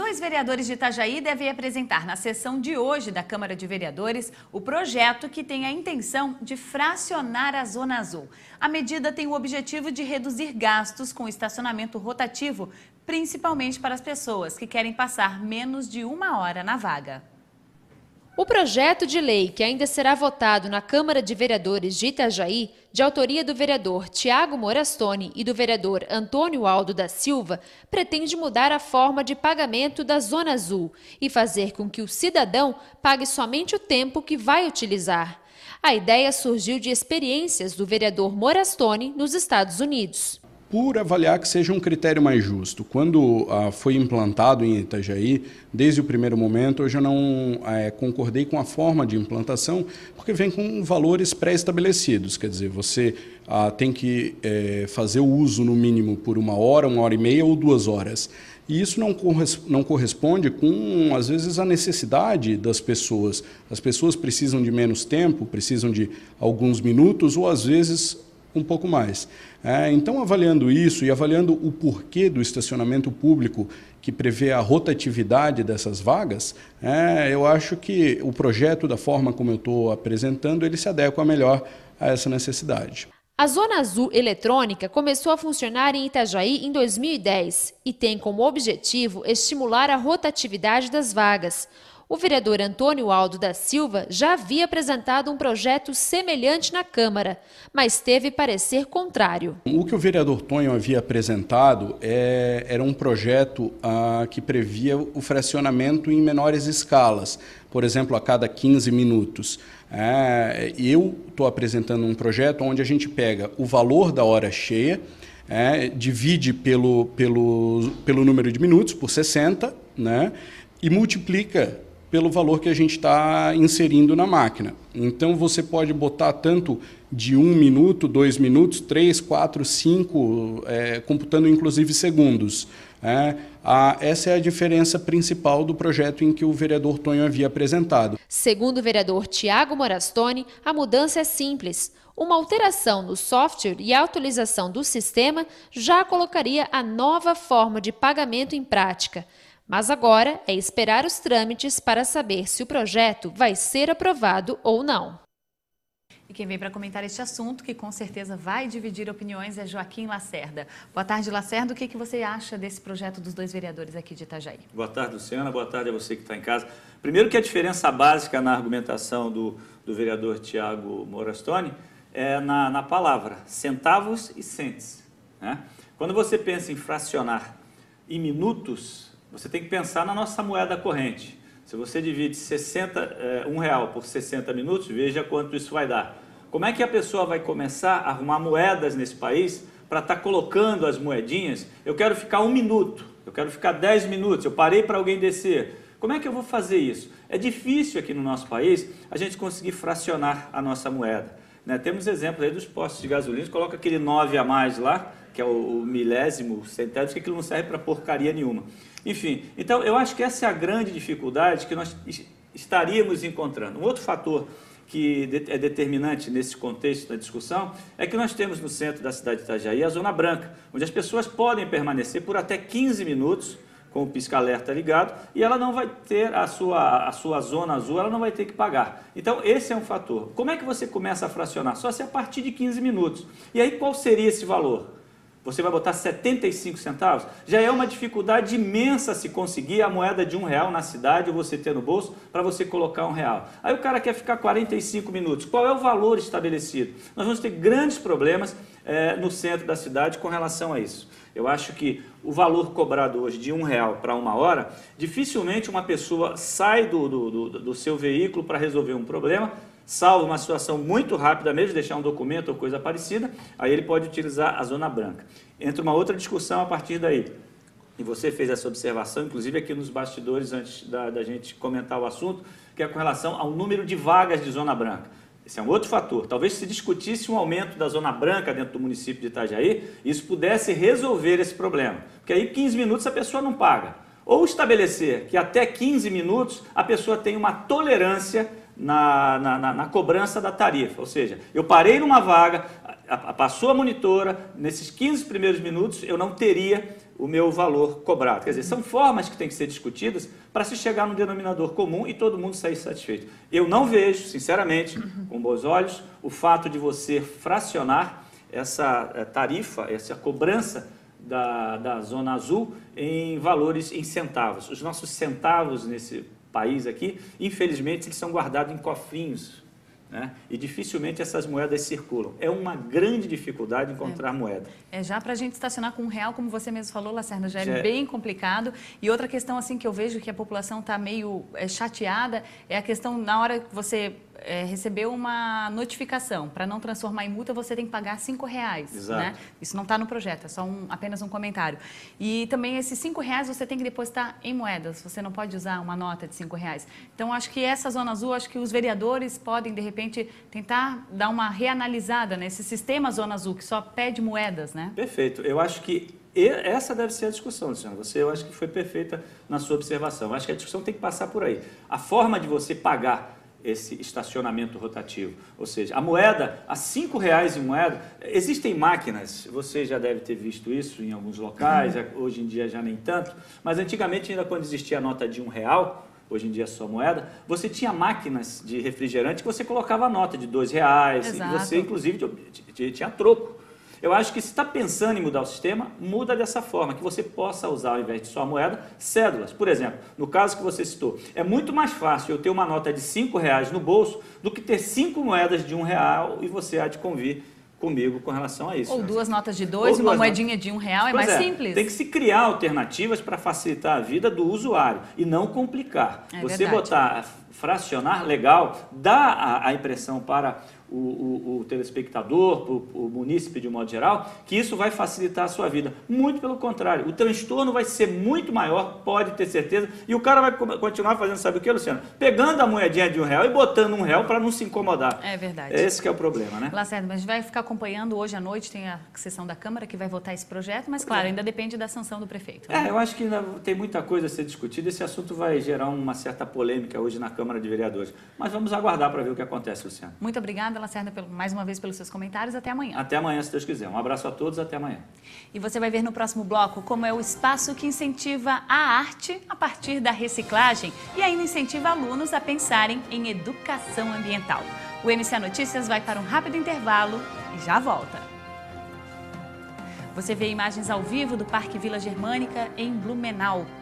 dois vereadores de Itajaí devem apresentar na sessão de hoje da Câmara de Vereadores o projeto que tem a intenção de fracionar a Zona Azul. A medida tem o objetivo de reduzir gastos com estacionamento rotativo, principalmente para as pessoas que querem passar menos de 1 hora na vaga. O projeto de lei, que ainda será votado na Câmara de Vereadores de Itajaí, de autoria do vereador Tiago Morastoni e do vereador Antônio Aldo da Silva, pretende mudar a forma de pagamento da Zona Azul e fazer com que o cidadão pague somente o tempo que vai utilizar. A ideia surgiu de experiências do vereador Morastoni nos Estados Unidos. Por avaliar que seja um critério mais justo. Quando foi implantado em Itajaí, desde o primeiro momento, eu já não concordei com a forma de implantação, porque vem com valores pré-estabelecidos. Quer dizer, você tem que fazer o uso no mínimo por 1 hora, 1h30 ou 2 horas. E isso não corresponde com, às vezes, a necessidade das pessoas. As pessoas precisam de menos tempo, precisam de alguns minutos ou, às vezes, um pouco mais. Então, avaliando isso e avaliando o porquê do estacionamento público que prevê a rotatividade dessas vagas, eu acho que o projeto, da forma como eu estou apresentando, ele se adequa melhor a essa necessidade. A Zona Azul eletrônica começou a funcionar em Itajaí em 2010 e tem como objetivo estimular a rotatividade das vagas. O vereador Antônio Aldo da Silva já havia apresentado um projeto semelhante na Câmara, mas teve parecer contrário. O que o vereador Tonho havia apresentado era um projeto que previa o fracionamento em menores escalas, por exemplo, a cada 15 minutos. Eu estou apresentando um projeto onde a gente pega o valor da hora cheia, divide pelo número de minutos, por 60, e multiplica pelo valor que a gente está inserindo na máquina. Então, você pode botar tanto de 1 minuto, 2 minutos, 3, 4, 5, computando inclusive segundos. Essa é a diferença principal do projeto em que o vereador Tonho havia apresentado. Segundo o vereador Tiago Morastoni, a mudança é simples. Uma alteração no software e a atualização do sistema já colocaria a nova forma de pagamento em prática. Mas agora é esperar os trâmites para saber se o projeto vai ser aprovado ou não. E quem vem para comentar este assunto, que com certeza vai dividir opiniões, é Joaquim Lacerda. Boa tarde, Lacerda. O que você acha desse projeto dos dois vereadores aqui de Itajaí? Boa tarde, Luciana. Boa tarde a você que está em casa. Primeiro que a diferença básica na argumentação do vereador Tiago Morastoni é na palavra, centavos e cents. Quando você pensa em fracionar em minutos, você tem que pensar na nossa moeda corrente. Se você divide R$1 por 60 minutos, veja quanto isso vai dar. Como é que a pessoa vai começar a arrumar moedas nesse país para estar colocando as moedinhas? Eu quero ficar 1 minuto, eu quero ficar 10 minutos, eu parei para alguém descer. Como é que eu vou fazer isso? É difícil aqui no nosso país a gente conseguir fracionar a nossa moeda. Temos exemplos aí dos postos de gasolina, coloca aquele 9 a mais lá, que é o milésimo, centésimo, que aquilo não serve para porcaria nenhuma. Enfim, então eu acho que essa é a grande dificuldade que nós estaríamos encontrando. Um outro fator que é determinante nesse contexto da discussão é que nós temos no centro da cidade de Itajaí a Zona Branca, onde as pessoas podem permanecer por até 15 minutos com o pisca-alerta ligado e ela não vai ter a sua zona azul, ela não vai ter que pagar. Então esse é um fator. Como é que você começa a fracionar? Só se a partir de 15 minutos. E aí qual seria esse valor? Você vai botar 75 centavos? Já é uma dificuldade imensa se conseguir a moeda de R$1 na cidade, você ter no bolso, para você colocar R$1. Aí o cara quer ficar 45 minutos. Qual é o valor estabelecido? Nós vamos ter grandes problemas no centro da cidade com relação a isso. Eu acho que o valor cobrado hoje de R$1 para 1 hora, dificilmente uma pessoa sai do seu veículo para resolver um problema, salvo uma situação muito rápida mesmo, deixar um documento ou coisa parecida, aí ele pode utilizar a Zona Branca. Entra uma outra discussão a partir daí. E você fez essa observação, inclusive aqui nos bastidores, antes da gente comentar o assunto, que é com relação ao número de vagas de Zona Branca. Esse é um outro fator. Talvez se discutisse um aumento da Zona Branca dentro do município de Itajaí, isso pudesse resolver esse problema. Porque aí 15 minutos a pessoa não paga. Ou estabelecer que até 15 minutos a pessoa tem uma tolerância na cobrança da tarifa. Ou seja, eu parei numa vaga, passou a monitora, nesses 15 primeiros minutos eu não teria o meu valor cobrado. Quer dizer, são formas que têm que ser discutidas para se chegar num denominador comum e todo mundo sair satisfeito. Eu não vejo, sinceramente, com bons olhos, o fato de você fracionar essa tarifa, essa cobrança da Zona Azul em valores, em centavos. Os nossos centavos nesse país aqui, infelizmente, eles são guardados em cofrinhos, né? E dificilmente essas moedas circulam. É uma grande dificuldade encontrar moeda. Já para a gente estacionar com R$1, como você mesmo falou, Lacerda, já é bem complicado. E outra questão assim que eu vejo que a população está meio chateada é a questão, na hora que você recebeu uma notificação, para não transformar em multa, você tem que pagar R$5. Exato. Né? Isso não está no projeto, é só apenas um comentário. E também esses R$5 você tem que depositar em moedas, você não pode usar uma nota de R$5. Então, acho que essa Zona Azul, acho que os vereadores podem, de repente, tentar dar uma reanalisada nesse sistema Zona Azul, que só pede moedas, né? Perfeito. Eu acho que essa deve ser a discussão, Luciana. Eu acho que foi perfeita na sua observação. Eu acho que a discussão tem que passar por aí. A forma de você pagar esse estacionamento rotativo, ou seja, a moeda, a R$5 em moeda, existem máquinas, você já deve ter visto isso em alguns locais, hoje em dia já nem tanto, mas antigamente ainda quando existia a nota de R$1, hoje em dia é só moeda, você tinha máquinas de refrigerante que você colocava a nota de R$2, Exato. e você inclusive tinha troco. Eu acho que se está pensando em mudar o sistema, muda dessa forma, que você possa usar, ao invés de só a moeda, cédulas. Por exemplo, no caso que você citou, é muito mais fácil eu ter uma nota de R$5 no bolso do que ter 5 moedas de R$1 e você há de convir comigo com relação a isso. Ou duas notas de R$2 e uma moedinha de R$1, é mais simples. Tem que se criar alternativas para facilitar a vida do usuário e não complicar. Você botar, fracionar, legal, dá a impressão para o telespectador, o munícipe de um modo geral, que isso vai facilitar a sua vida. Muito pelo contrário, o transtorno vai ser muito maior, pode ter certeza, e o cara vai continuar fazendo, sabe o que, Luciano? Pegando a moedinha de R$1 e botando R$1 para não se incomodar. É verdade. Esse que é o problema, né? Lacerda, mas a gente vai ficar acompanhando hoje à noite, tem a sessão da Câmara que vai votar esse projeto, mas claro, ainda depende da sanção do prefeito. Né? Eu acho que ainda tem muita coisa a ser discutida, esse assunto vai gerar uma certa polêmica hoje na Câmara de Vereadores. Mas vamos aguardar para ver o que acontece, Luciano. Muito obrigada, Lacerda, mais uma vez pelos seus comentários. Até amanhã. Até amanhã, se Deus quiser. Um abraço a todos, até amanhã. E você vai ver no próximo bloco como é o espaço que incentiva a arte a partir da reciclagem e ainda incentiva alunos a pensarem em educação ambiental. O MCA Notícias vai para um rápido intervalo e já volta. Você vê imagens ao vivo do Parque Vila Germânica em Blumenau.